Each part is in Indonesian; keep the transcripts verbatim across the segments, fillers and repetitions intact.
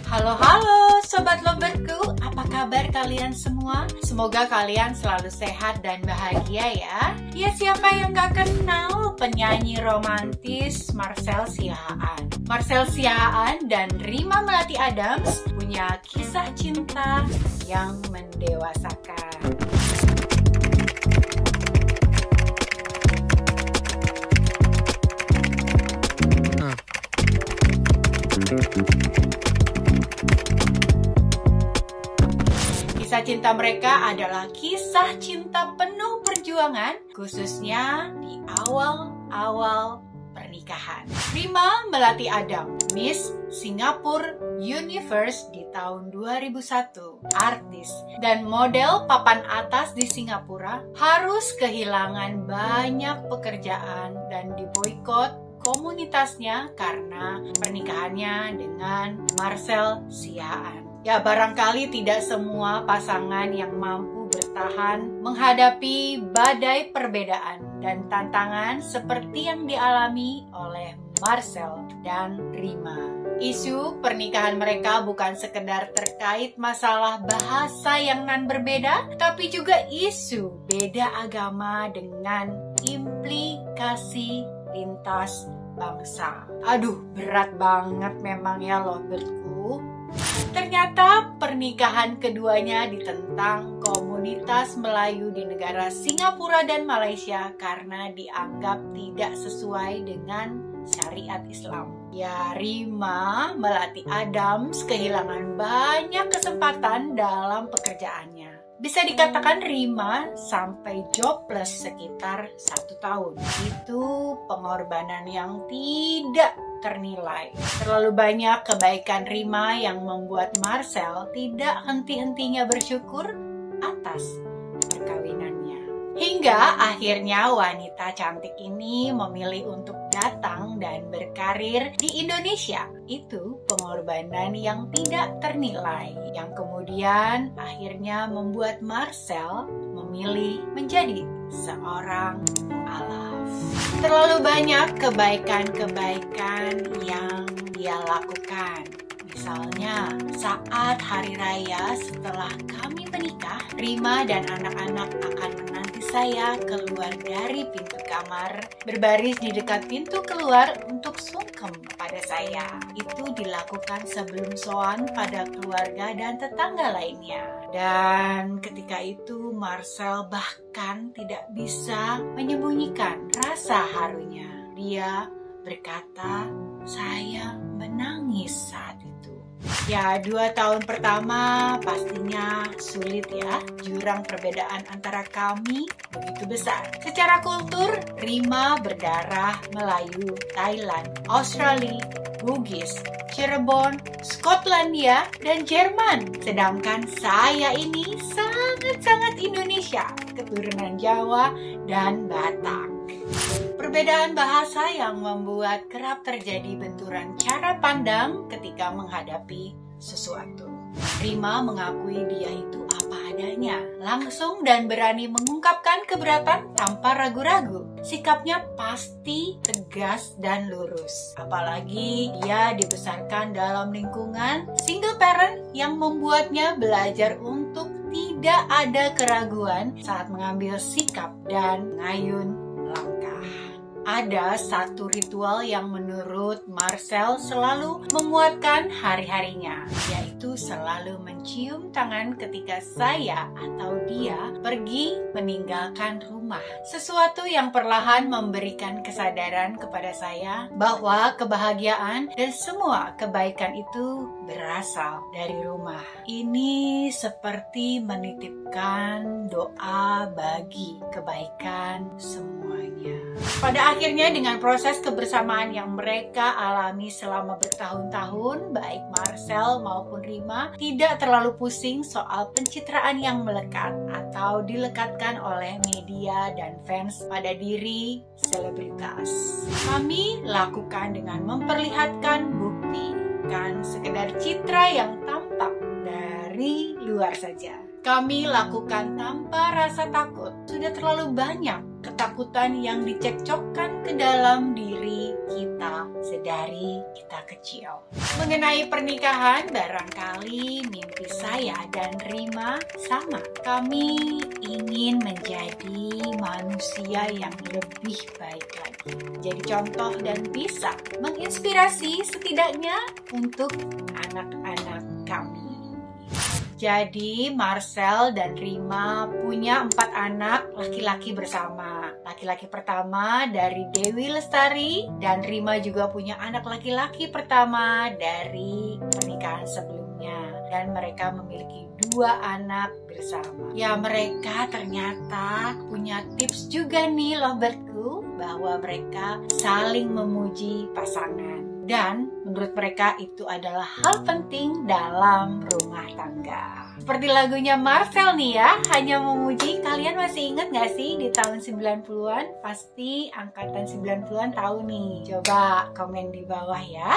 Halo-halo Sobat Loverku, apa kabar kalian semua? Semoga kalian selalu sehat dan bahagia ya. Ya siapa yang gak kenal penyanyi romantis Marcel Siahaan. Marcel Siahaan dan Rima Melati Adams punya kisah cinta yang mendewasakan. Kisah cinta mereka adalah kisah cinta penuh perjuangan, khususnya di awal-awal pernikahan. Rima Melati Adams, Miss Singapore Universe di tahun dua ribu satu, artis dan model papan atas di Singapura, harus kehilangan banyak pekerjaan dan diboikot komunitasnya karena pernikahannya dengan Marcel Siahaan. Ya, barangkali tidak semua pasangan yang mampu bertahan menghadapi badai perbedaan dan tantangan seperti yang dialami oleh Marcel dan Rima. Isu pernikahan mereka bukan sekedar terkait masalah bahasa yang nan berbeda, tapi juga isu beda agama dengan implikasi lintas bangsa. Aduh, berat banget memang ya loverku. Ternyata pernikahan keduanya ditentang komunitas Melayu di negara Singapura dan Malaysia karena dianggap tidak sesuai dengan syariat Islam. Ya, Rima Melati Adams kehilangan banyak kesempatan dalam pekerjaannya. Bisa dikatakan Rima sampai jobless sekitar satu tahun. Itu pengorbanan yang tidak ternilai. Terlalu banyak kebaikan Rima yang membuat Marcel tidak henti-hentinya bersyukur atas perkawinannya. Hingga akhirnya wanita cantik ini memilih untuk datang dan berkarir di Indonesia. Itu pengorbanan yang tidak ternilai, yang kemudian akhirnya membuat Marcel memilih menjadi seorang mu'alaf. Terlalu banyak kebaikan-kebaikan yang dia lakukan. Misalnya, saat hari raya setelah kami menikah, Rima dan anak-anak akan menanti saya keluar dari pintu kamar, berbaris di dekat pintu keluar untuk sungkem pada saya. Itu dilakukan sebelum sowan pada keluarga dan tetangga lainnya. Dan ketika itu Marcel bahkan tidak bisa menyembunyikan rasa harunya. Dia berkata, "Saya menangis saat itu." Ya, dua tahun pertama pastinya sulit ya. Jurang perbedaan antara kami begitu besar. Secara kultur, Rima berdarah Melayu, Thailand, Australia, Bugis, Cirebon, Skotlandia, dan Jerman. Sedangkan saya ini sangat-sangat Indonesia, keturunan Jawa dan Batak. Perbedaan bahasa yang membuat kerap terjadi benturan cara pandang ketika menghadapi sesuatu. Rima mengakui dia itu apa adanya, langsung dan berani mengungkapkan keberatan tanpa ragu-ragu. Sikapnya pasti tegas dan lurus. Apalagi dia dibesarkan dalam lingkungan single parent yang membuatnya belajar untuk tidak ada keraguan saat mengambil sikap dan mengayun langkah. Ada satu ritual yang menurut Marcel selalu menguatkan hari-harinya, yaitu selalu mencium tangan ketika saya atau dia pergi meninggalkan rumah. Sesuatu yang perlahan memberikan kesadaran kepada saya bahwa kebahagiaan dan semua kebaikan itu berasal dari rumah. Ini seperti menitipkan doa bagi kebaikan semuanya. Pada akhirnya dengan proses kebersamaan yang mereka alami selama bertahun-tahun, baik Marcel maupun Rima tidak terlalu pusing soal pencitraan yang melekat atau dilekatkan oleh media dan fans pada diri selebritas. Kami lakukan dengan memperlihatkan bukti, bukan sekedar citra yang tampak dari luar saja. Kami lakukan tanpa rasa takut. Sudah terlalu banyak ketakutan yang dicekcokkan ke dalam diri kita sedari kita kecil. Mengenai pernikahan, barangkali mimpi saya dan Rima sama. Kami ingin menjadi manusia yang lebih baik lagi. Jadi contoh dan bisa menginspirasi setidaknya untuk anak-anak kami. Jadi Marcel dan Rima punya empat anak laki-laki bersama. Laki-laki pertama dari Dewi Lestari, dan Rima juga punya anak laki-laki pertama dari pernikahan sebelumnya. Dan mereka memiliki dua anak bersama. Ya, mereka ternyata punya tips juga nih Lovebirdku, bahwa mereka saling memuji pasangan. Dan menurut mereka itu adalah hal penting dalam rumah tangga. Seperti lagunya Marcel nih ya, hanya memuji. Kalian masih ingat gak sih di tahun sembilan puluhan? Pasti angkatan sembilan puluhan tahu nih. Coba komen di bawah ya.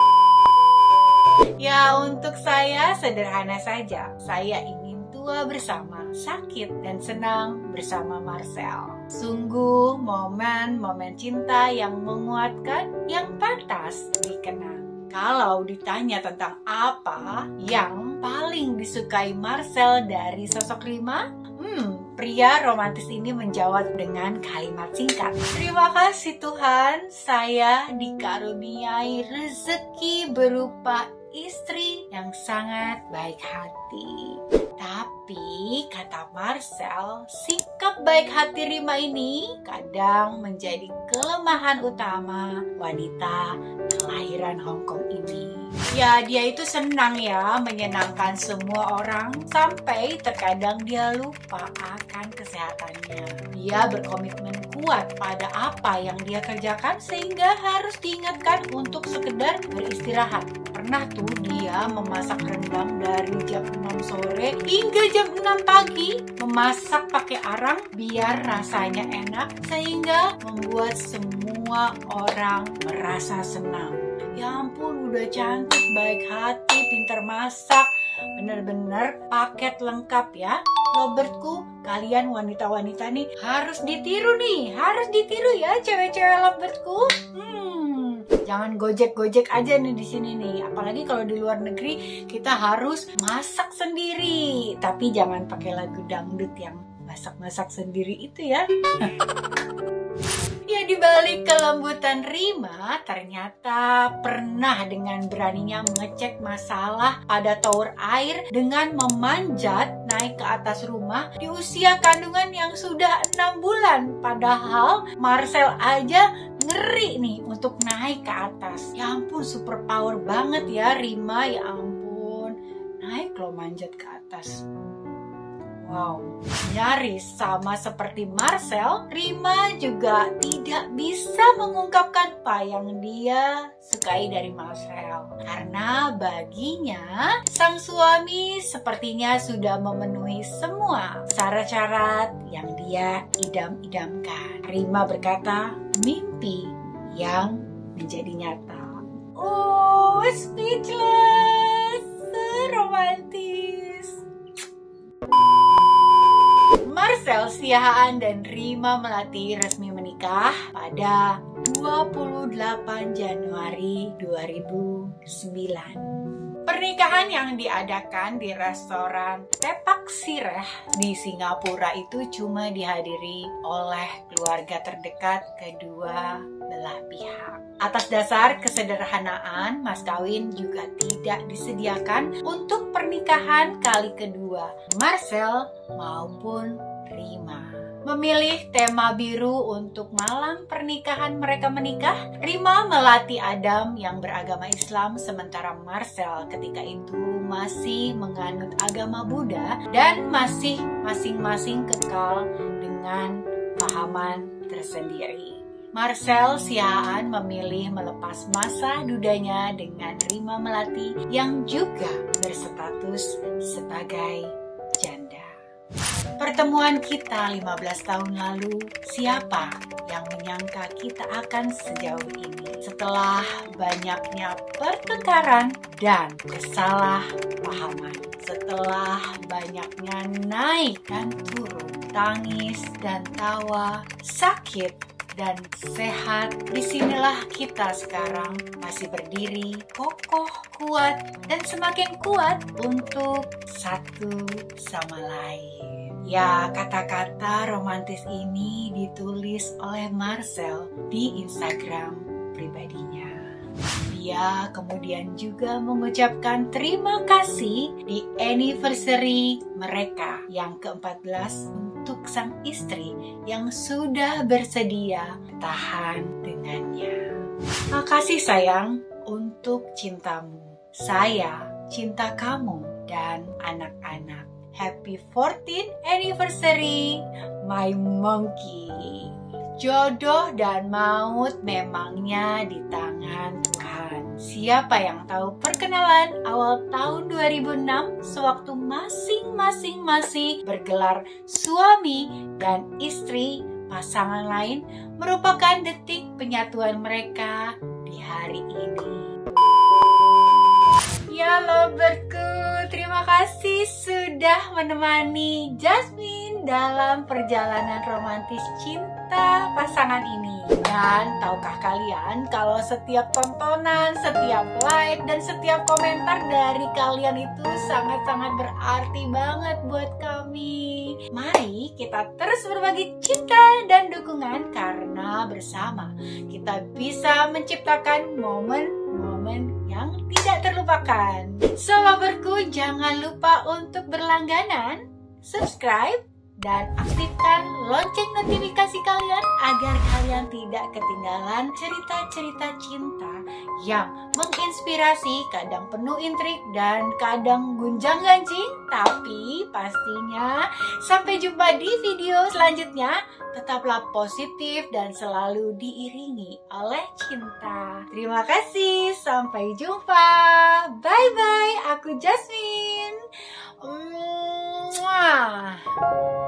Ya, untuk saya sederhana saja. Saya ingin tua bersama, sakit dan senang bersama Marcel. Sungguh momen-momen cinta yang menguatkan, yang pantas dikenang. Kalau ditanya tentang apa yang paling disukai Marcel dari sosok Rima, hmm, pria romantis ini menjawab dengan kalimat singkat. Terima kasih Tuhan, saya dikaruniai rezeki berupa istri yang sangat baik hati. Tapi, kata Marcel, sikap baik hati Rima ini kadang menjadi kelemahan utama wanita kelahiran Hong Kong ini. Ya, dia itu senang ya menyenangkan semua orang, sampai terkadang dia lupa akan kesehatannya. Dia berkomitmen kuat pada apa yang dia kerjakan sehingga harus diingatkan untuk sekedar beristirahat. Pernah tuh dia memasak rendang dari jam enam sore hingga jam enam pagi, memasak pakai arang biar rasanya enak sehingga membuat semua orang merasa senang. Ya ampun, udah cantik, baik hati, pintar masak, bener-bener paket lengkap ya. Lovebirdku, kalian wanita-wanita nih harus ditiru nih, harus ditiru ya cewek-cewek Lovebirdku. Hmm, jangan gojek-gojek aja nih di sini nih. Apalagi kalau di luar negeri kita harus masak sendiri, tapi jangan pakai lagu dangdut yang masak-masak sendiri itu ya. Ya, di balik kelembutan Rima, ternyata pernah dengan beraninya mengecek masalah pada tower air dengan memanjat naik ke atas rumah di usia kandungan yang sudah enam bulan. Padahal Marcel aja ngeri nih untuk naik ke atas. Ya ampun, super power banget ya Rima, ya ampun. Naik loh manjat ke atas. Wow, nyaris sama seperti Marcel, Rima juga tidak bisa mengungkapkan apa yang dia sukai dari Marcel. Karena baginya, sang suami sepertinya sudah memenuhi semua syarat-syarat yang dia idam-idamkan. Rima berkata, mimpi yang menjadi nyata. Oh, speechless, romantis. Marcel Siahaan dan Rima Melati resmi menikah pada dua puluh delapan Januari dua ribu sembilan. Pernikahan yang diadakan di restoran Tepak Sireh di Singapura itu cuma dihadiri oleh keluarga terdekat kedua belah pihak. Atas dasar kesederhanaan, mas kawin juga tidak disediakan untuk pernikahan kali kedua Marcel maupun Rima. Memilih tema biru untuk malam pernikahan mereka menikah, Rima Melati Adam yang beragama Islam, sementara Marcel ketika itu masih menganut agama Buddha dan masih masing-masing kekal dengan pahaman tersendiri. Marcel Siahaan memilih melepas masa dudanya dengan Rima Melati yang juga berstatus sebagai janda. Pertemuan kita lima belas tahun lalu, siapa yang menyangka kita akan sejauh ini? Setelah banyaknya pertengkaran dan kesalahpahaman, setelah banyaknya naik dan turun, tangis dan tawa, sakit dan sehat. Disinilah kita sekarang masih berdiri kokoh, kuat, dan semakin kuat untuk satu sama lain. Ya, kata-kata romantis ini ditulis oleh Marcel di Instagram pribadinya. Dia kemudian juga mengucapkan terima kasih di anniversary mereka yang keempat belas untuk sang istri yang sudah bersedia tahan dengannya. Makasih sayang untuk cintamu. Saya cinta kamu dan anak-anak. Happy fourteenth anniversary, my monkey. Jodoh dan maut memangnya di tangan Tuhan. Siapa yang tahu? Perkenalan awal tahun dua ribu enam sewaktu masing-masing masih bergelar suami dan istri, pasangan lain merupakan detik penyatuan mereka di hari ini. Ya loverku, terima kasih sudah menemani Jasmine dalam perjalanan romantis cinta pasangan ini. Dan tahukah kalian kalau setiap tontonan, setiap like, dan setiap komentar dari kalian itu sangat-sangat berarti banget buat kami. Mari kita terus berbagi cinta dan dukungan karena bersama kita bisa menciptakan momen-momen yang tidak terlupakan. So loverku, jangan lupa untuk berlangganan, subscribe, dan aktifkan lonceng notifikasi kalian agar kalian tidak ketinggalan cerita-cerita cinta yang menginspirasi, kadang penuh intrik dan kadang gunjang-ganjing. Tapi pastinya sampai jumpa di video selanjutnya. Tetaplah positif dan selalu diiringi oleh cinta. Terima kasih, sampai jumpa. Bye-bye, aku Jasmine. Mwah.